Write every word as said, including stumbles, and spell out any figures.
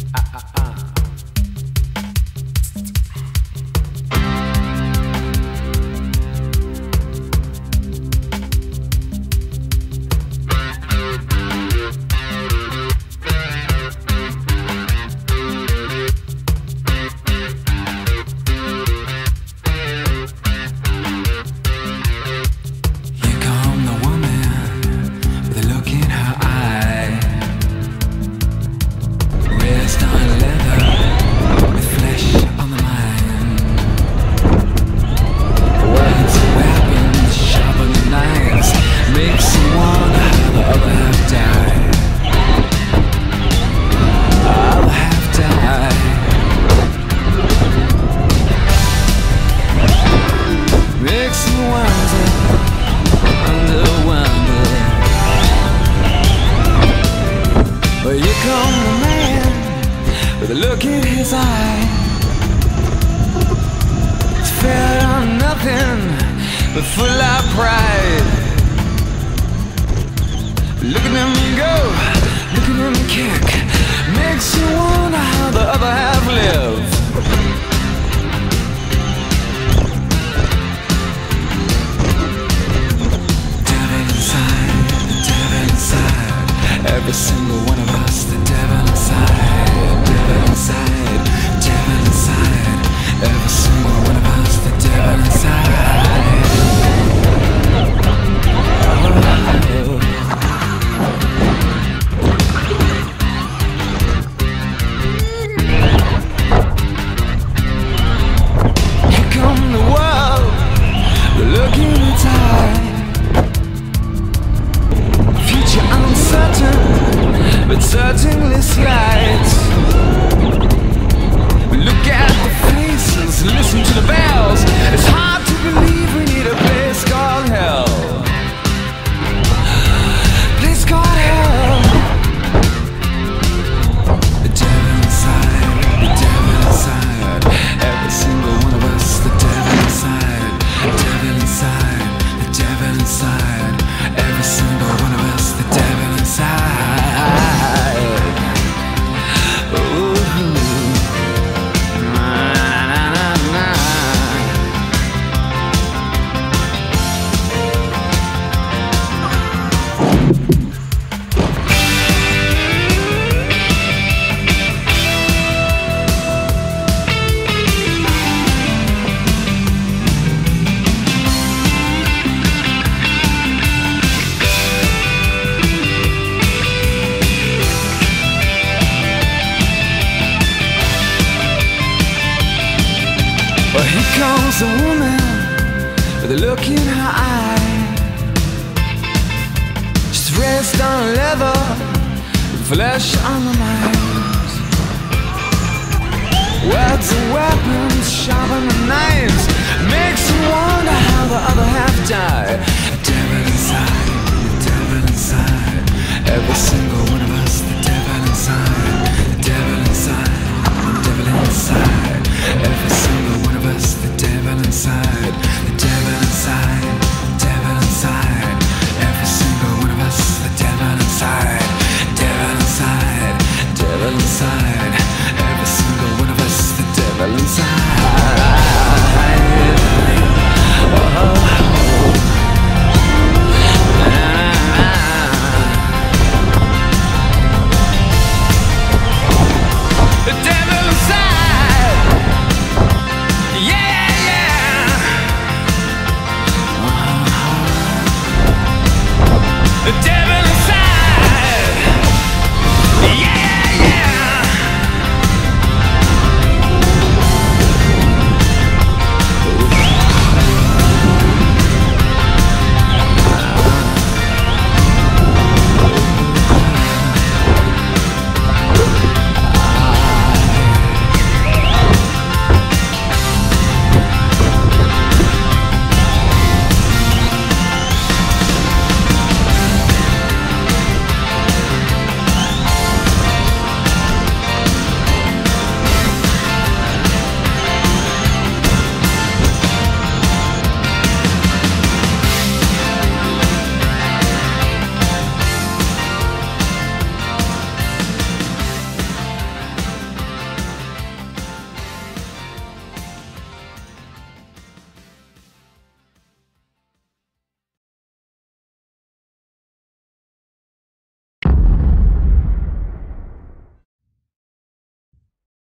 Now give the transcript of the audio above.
The look in his eye, it's fed on nothing but full of pride. Look at him go, look at him kick, makes you wonder how the other half live. Devil inside, the devil inside, every single one of us, the devil inside. Devil inside, devil inside, every single one of us, the devil inside. Oh. Here come the world, we're looking at time. Future uncertain, but certainly slight. Look at the faces, listen to the bells. It's hard to believe we need a place called hell. Place called hell. The devil inside, the devil inside, every single one of us, the devil inside. The devil inside, the devil inside, every single one of us, the devil inside. Ooh. Well, here comes a woman with a look in her eye. She's raised on leather, flesh on the mind. Words and weapons, sharpen the knives, makes you wonder how the other half died. The devil inside, the devil inside, every single one of us, the devil inside. The devil inside, the devil inside, every single one of us, the devil inside.